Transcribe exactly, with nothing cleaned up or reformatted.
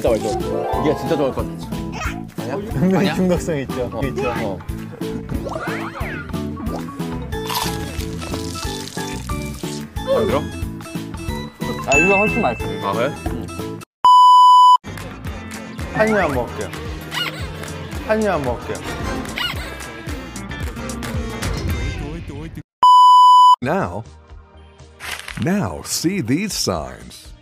진짜 맛있어. 이게 진짜 좋아할 것 같아. 아니야? 분명히 중독성 있죠. 어. 있죠. 어. 안 들어? 아, 이거 훨씬 맛있어. 아 그래? 한 입만 먹을게요. 한 입만 먹을게요. Now, now see these signs.